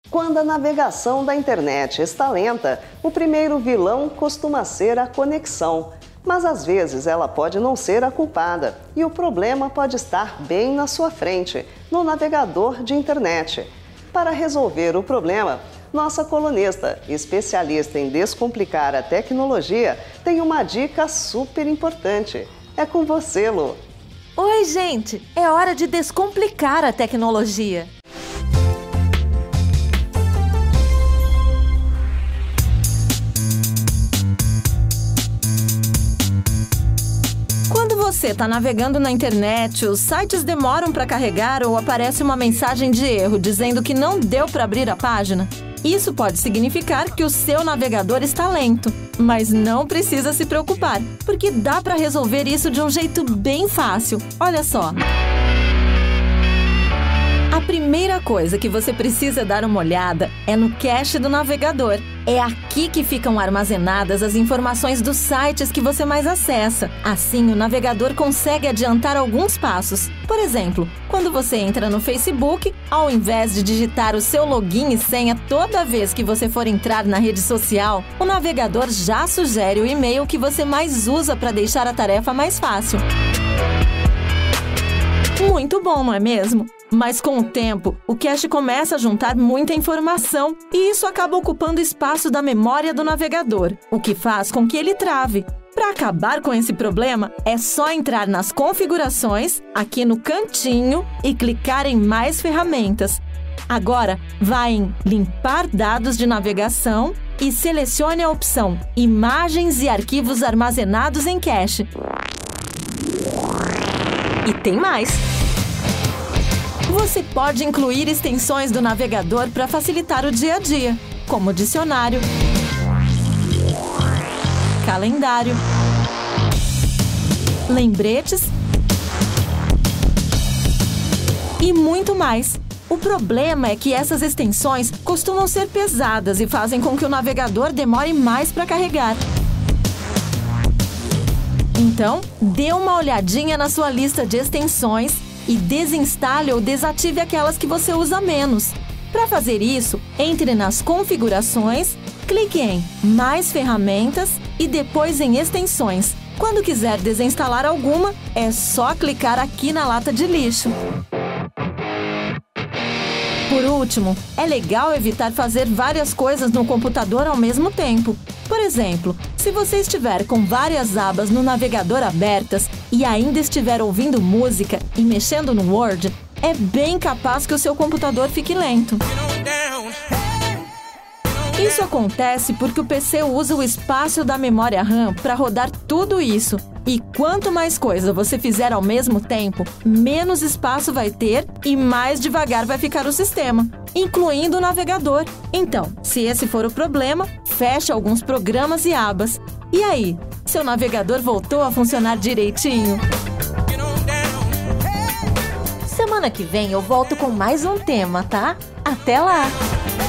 Quando a navegação da internet está lenta, o primeiro vilão costuma ser a conexão. Mas às vezes ela pode não ser a culpada e o problema pode estar bem na sua frente, no navegador de internet. Para resolver o problema, nossa colunista, especialista em descomplicar a tecnologia, tem uma dica super importante. É com você, Lu. Oi, gente! É hora de descomplicar a tecnologia. Quando você está navegando na internet, os sites demoram para carregar ou aparece uma mensagem de erro dizendo que não deu para abrir a página. Isso pode significar que o seu navegador está lento, mas não precisa se preocupar, porque dá para resolver isso de um jeito bem fácil. Olha só! A primeira coisa que você precisa dar uma olhada é no cache do navegador. É aqui que ficam armazenadas as informações dos sites que você mais acessa. Assim, o navegador consegue adiantar alguns passos. Por exemplo, quando você entra no Facebook, ao invés de digitar o seu login e senha toda vez que você for entrar na rede social, o navegador já sugere o e-mail que você mais usa para deixar a tarefa mais fácil. Muito bom, não é mesmo? Mas com o tempo, o cache começa a juntar muita informação e isso acaba ocupando espaço da memória do navegador, o que faz com que ele trave. Para acabar com esse problema, é só entrar nas configurações, aqui no cantinho, e clicar em mais ferramentas. Agora, vá em Limpar dados de navegação e selecione a opção Imagens e arquivos armazenados em cache. E tem mais! Você pode incluir extensões do navegador para facilitar o dia a dia, como dicionário, calendário, lembretes e muito mais. O problema é que essas extensões costumam ser pesadas e fazem com que o navegador demore mais para carregar. Então, dê uma olhadinha na sua lista de extensões e desinstale ou desative aquelas que você usa menos. Para fazer isso, entre nas configurações, clique em Mais ferramentas e depois em Extensões. Quando quiser desinstalar alguma, é só clicar aqui na lata de lixo. Por último, é legal evitar fazer várias coisas no computador ao mesmo tempo. Por exemplo, se você estiver com várias abas no navegador abertas e ainda estiver ouvindo música e mexendo no Word, é bem capaz que o seu computador fique lento. Isso acontece porque o PC usa o espaço da memória RAM para rodar tudo isso. E quanto mais coisa você fizer ao mesmo tempo, menos espaço vai ter e mais devagar vai ficar o sistema, incluindo o navegador. Então, se esse for o problema, feche alguns programas e abas. E aí, seu navegador voltou a funcionar direitinho? Semana que vem eu volto com mais um tema, tá? Até lá!